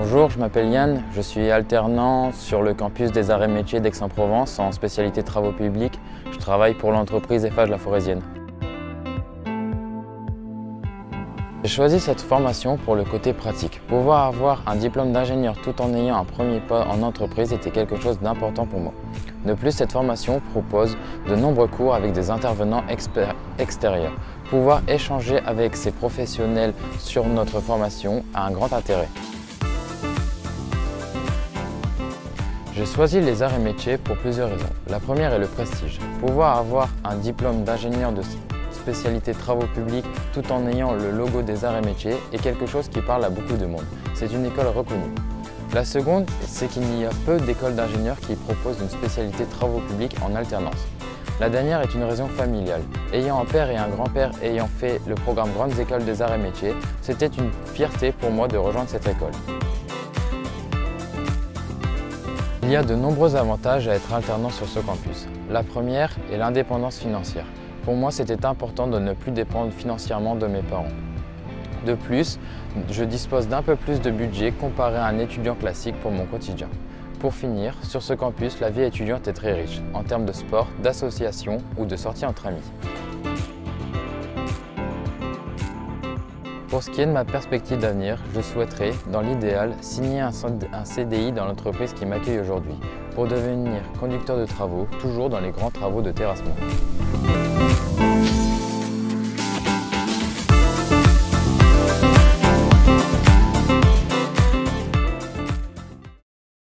Bonjour, je m'appelle Yann, je suis alternant sur le campus des arts et métiers d'Aix-en-Provence en spécialité travaux publics. Je travaille pour l'entreprise Eiffage La Forésienne. J'ai choisi cette formation pour le côté pratique. Pouvoir avoir un diplôme d'ingénieur tout en ayant un premier pas en entreprise était quelque chose d'important pour moi. De plus, cette formation propose de nombreux cours avec des intervenants extérieurs. Pouvoir échanger avec ces professionnels sur notre formation a un grand intérêt. J'ai choisi les arts et métiers pour plusieurs raisons. La première est le prestige. Pouvoir avoir un diplôme d'ingénieur de spécialité travaux publics tout en ayant le logo des arts et métiers est quelque chose qui parle à beaucoup de monde. C'est une école reconnue. La seconde, c'est qu'il y a peu d'écoles d'ingénieurs qui proposent une spécialité travaux publics en alternance. La dernière est une raison familiale. Ayant un père et un grand-père ayant fait le programme Grandes Écoles des Arts et Métiers, c'était une fierté pour moi de rejoindre cette école. Il y a de nombreux avantages à être alternant sur ce campus. La première est l'indépendance financière. Pour moi, c'était important de ne plus dépendre financièrement de mes parents. De plus, je dispose d'un peu plus de budget comparé à un étudiant classique pour mon quotidien. Pour finir, sur ce campus, la vie étudiante est très riche, en termes de sport, d'association ou de sorties entre amis. Pour ce qui est de ma perspective d'avenir, je souhaiterais, dans l'idéal, signer un CDI dans l'entreprise qui m'accueille aujourd'hui, pour devenir conducteur de travaux, toujours dans les grands travaux de terrassement.